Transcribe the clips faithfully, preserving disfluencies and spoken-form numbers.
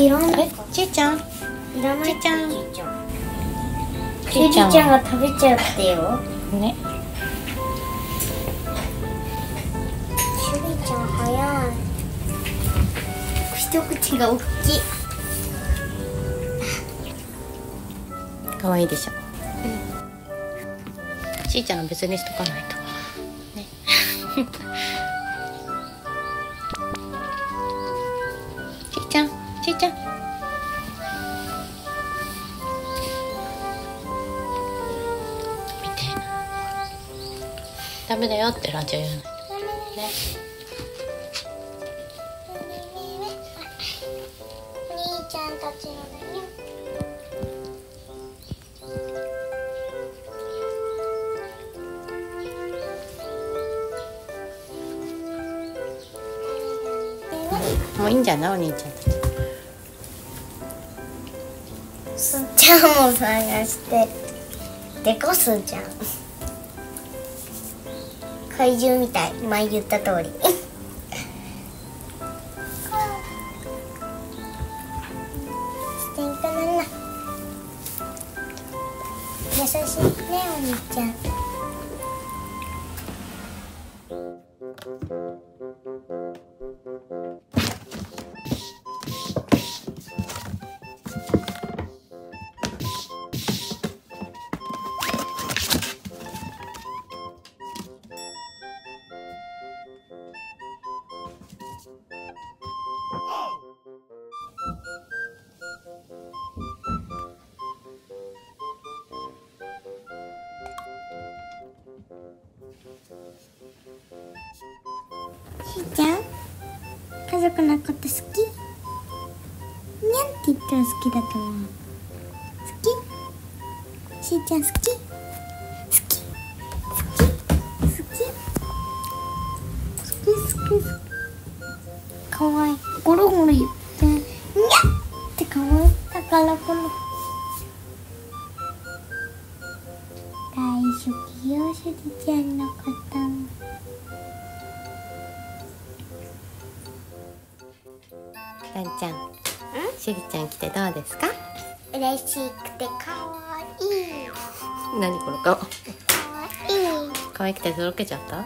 いらない。 え、ちいちゃん。 いらない。 ちいちゃん。 しゅりちゃんが食べちゃってよ。 ね。 しゅりちゃん早い。一口が大きい。 可愛いでしょ。うん。ちいちゃんの別にしとかないと。ね。ちいちゃん、ちいちゃん。ダメだよってラジオ言うのね。 お兄ちゃんたちのね。 もういいんじゃないお兄ちゃんたち。 すーちゃんも探してでこすーちゃん。怪獣みたい、前言った通り。してんかなな。優しいねお兄ちゃん。しーちゃん、家族のこと好き？にゃんって言ったら好きだと思う。好き？しーちゃん好き？好き？好き？好き？好き好き好き。かわいい。ゴロゴロ言ってにゃんってかわいい。宝物大好きよ、しゅりちゃんのこと。 ダンちゃん、しゅりちゃん来てどうですか？ 嬉しくてかわいい。 何この顔。 かわいい。 可愛くてとろけちゃった？ うん。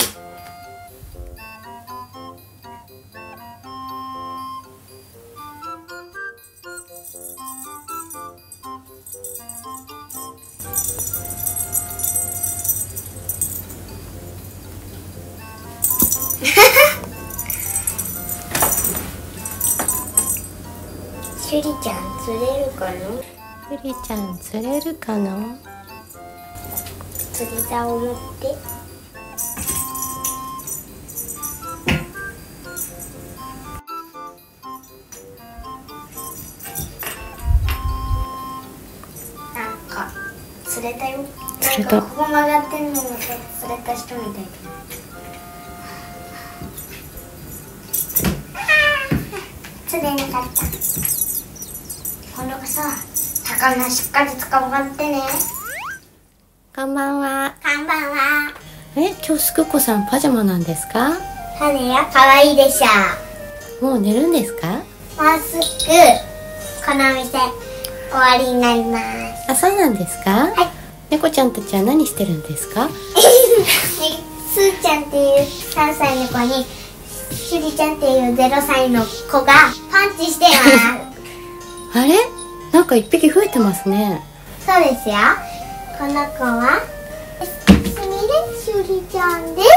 しゅりちゃん釣れるかな？ しゅりちゃん釣れるかな？ 釣り竿を持ってなんか釣れたよ。 釣れた。 なんかここ曲がってんのも釣れた人みたいだ。釣れなかった。今度こそ魚しっかり捕まってね。 こんばんは。 こんばんは。 え、今日すくこさんパジャマなんですか？ 種や可愛いでしょ。 もう寝るんですか？ もうすぐこのお店終わりになります。 あ、そうなんですか？ はい。 猫ちゃんたちは何してるんですか？ すーちゃんっていうさんさいの子にしゅりちゃんっていうゼロさいの子がパンチしてます。 あれ？なんか一匹増えてますね。 そうですよ。この子はすみれしゅりちゃんです。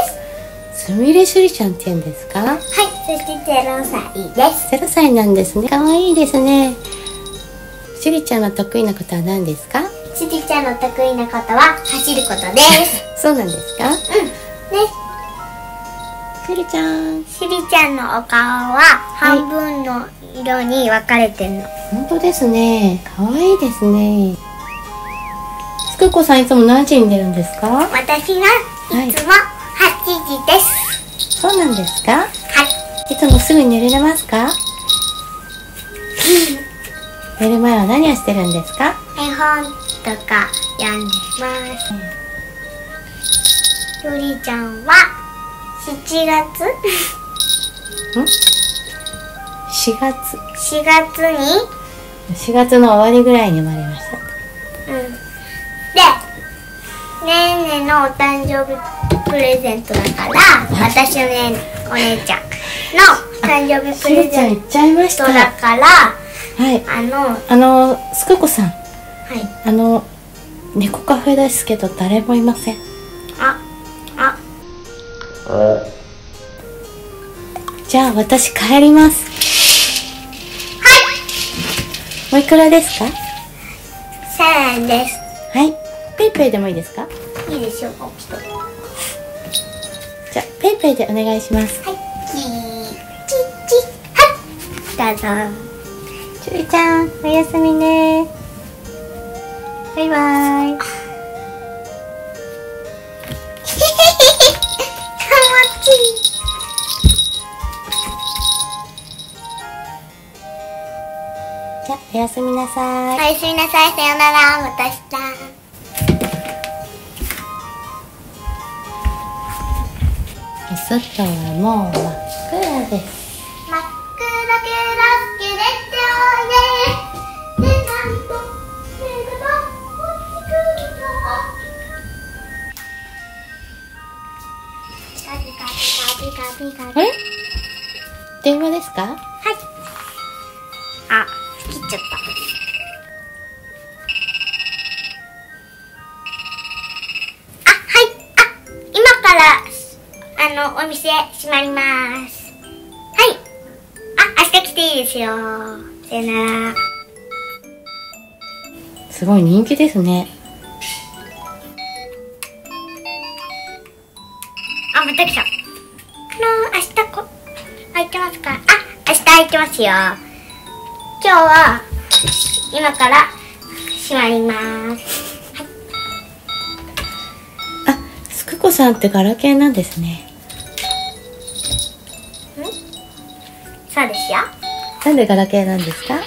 すみれしゅりちゃんって言うんですか？ はい、そしてゼロさいです。 ゼロさいなんですね。可愛いですね。しゅりちゃんの得意なことは何ですか？ しゅりちゃんの得意なことは走ることです。 そうなんですか？ うん。ね。 しゅりちゃん。 しゅりちゃんのお顔は半分の色に分かれてるの。 本当ですね。可愛いですね。すくこさんいつも何時に出るんですか？ 私はいつもはちじです。 そうなんですか？ はい。 いつもすぐに寝れますか？寝る前は何をしてるんですか？ 絵本とか読んでます。しゅりちゃんはしちがつん？ししがつ。 しがつに、 しがつの終わりぐらいに生まれました。 うん。で、ねーねのお誕生日プレゼントだから、私のね、お姉ちゃんの誕生日プレしろちゃんゼン行っちゃいましトた。 だから、 はい。 あの、 あの、すくこさん。 はい。 あの、猫カフェですけど誰もいません。 あ、あ、 じゃあ私帰ります。おいくらですか？ せんえんです。 はい。ペイペイでもいいですか？ いいでしょうか、きっと。はい。 じゃあペイペイでお願いします。 チー、チッチ、はい。どうぞ。 ちゅりちゃん、おやすみね。バイバイ。 気持ちいい。 じゃあおやすみなさい。 おやすみなさい。さよなら。また明日。 外はもう真っ暗です。 真っ暗けらけれておいで。で、なんと、目が落ちてくるの。ピカピカピカピカピカピカ。 あれ？電話ですか？ はい。あ、切っちゃった。あ、はい。あ、今から、あの、お店閉まります。はい。あ、明日来ていいですよ。さよなら。 すごい人気ですね。 あ、また来た。あの、明日こ、空いてますか？あ、明日空いてますよ。今日は、今から閉まります。はい。 あ、すくこさんってガラケーなんですね。 そうですよ。 なんでガラケーなんですか？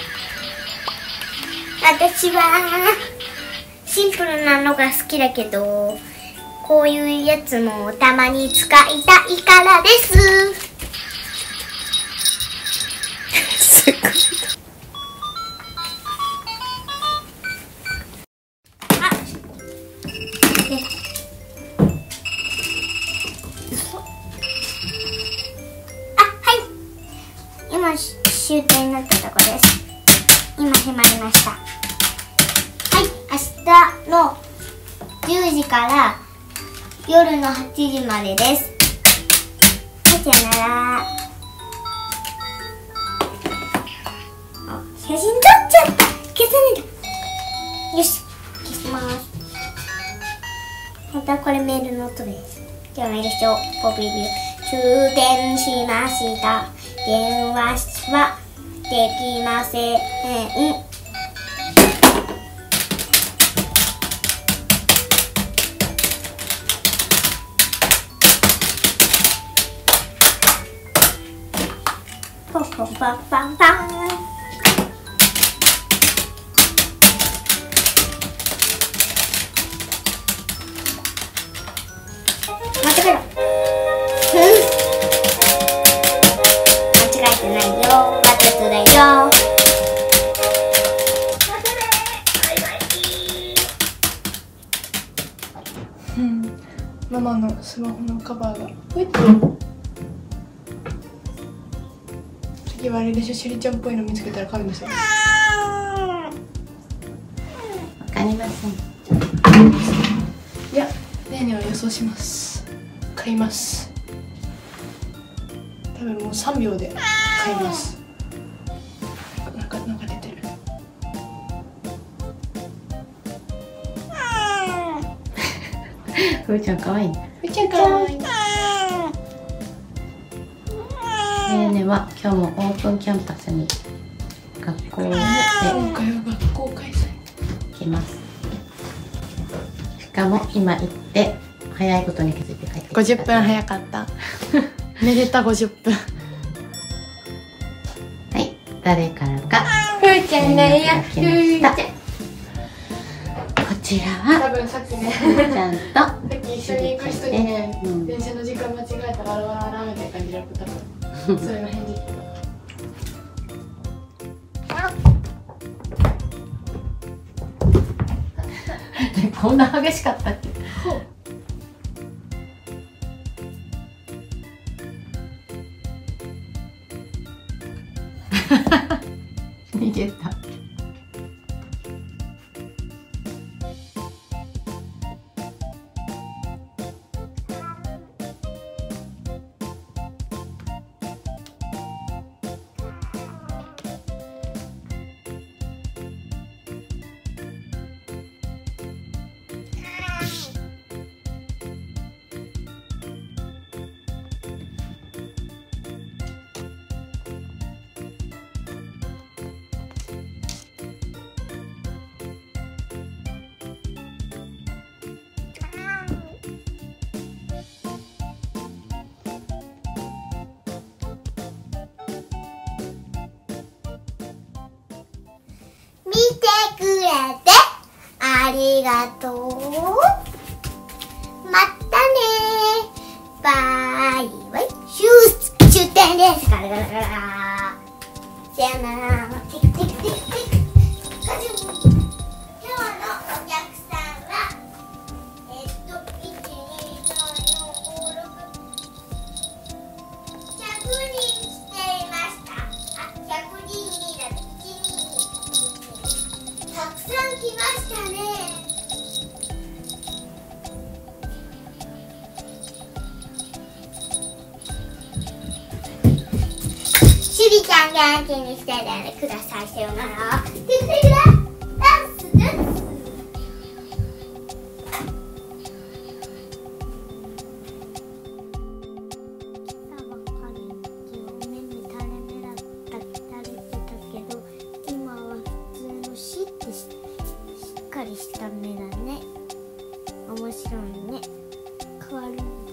私はシンプルなのが好きだけど、こういうやつもたまに使いたいからです。 すごい。 あ、出た。あ、はい。今終点になったとこです。今閉まりました。はい、明日のじゅうじから夜のはちじまでです。はい、さよなら。あ、写真撮っちゃった。消さないで。よし、消します。またこれメールの音です。では参りましょう。ポピビュー。終電しました。電話はできません。ポンポンパンパンパン。待ってくれ。間違えてないよ。わざとだよ。 うん、ママのスマホのカバーがほいっと次はあれでしょ、しゅりちゃんっぽいの見つけたら買うんですよ。 わかりません。 いや、ねえねえは予想します。買います。多分もうさんびょうで買います。なんかなんか出てる。 ふーちゃんかわいい。ねふーちゃんかわいい。 えねは今日もオープンキャンパスに学校へ今回は学校開催。 行きます。しかも今行って早いことに気づいて帰ってきた。 ごじゅっぷん早かった。めでたごじゅっぷん。 はい、誰からかふーちゃんだよ。ふーちゃん。 こちらは多分さっきね、 ふーちゃんとさっき一緒に行く人にね、 うん、 電車の時間間違えたわらわらわらみたいな感じだった。多分それの返事。 こんな激しかったっけ。逃げた。 見てくれてありがとう。またね。バイバイ。終終点です。ガラガラガラ。さよなら。テクテクテクテク。今日のお客さんはえっといちにさんよんごろくひゃくにん来ていました。あ、ひゃくにんにだっていちにんたくさん来ましたね。しりちゃん元気にしててください。さよなら。テクテクだ。ダンスダンス。朝ばっかりお目に垂れ目だった垂れてたけど、今は普通のシッてししっかりした目だね。面白いね。変わるね。